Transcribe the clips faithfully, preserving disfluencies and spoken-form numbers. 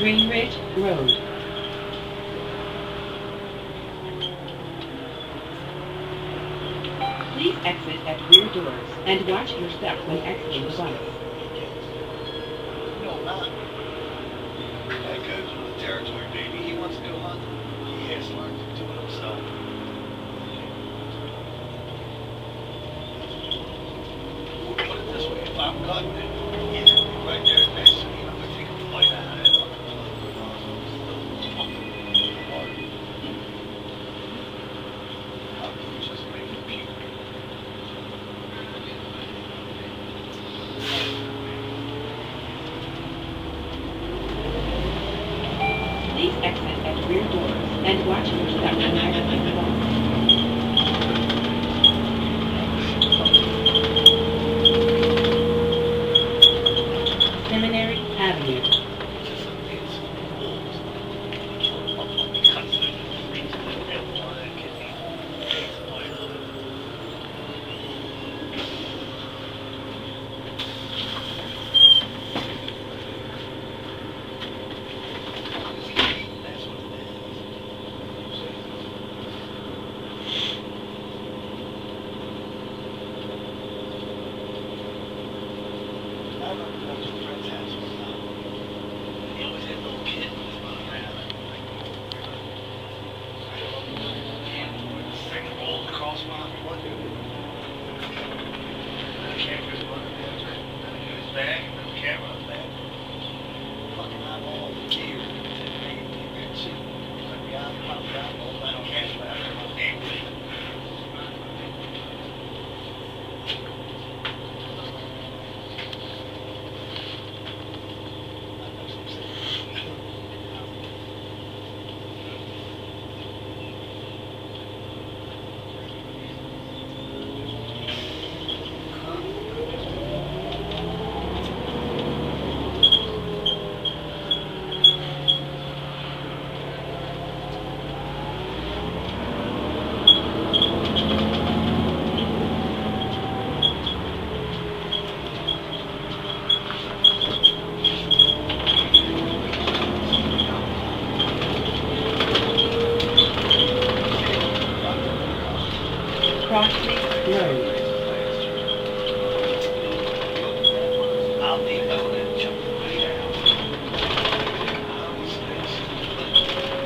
Greenridge Road. Please exit at rear doors and watch your step when exiting the bus. No, not. That goes with the territory, baby. He wants to go hunting. He has to learn to do it himself. Put it this way, if I'm cutting it, he's right there next to me, and I'm going to take a bite out of it. I'm just making puke. Please exit at rear doors and watch your step when exiting the bus. Seminary Avenue.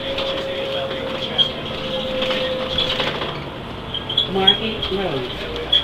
Margate Road.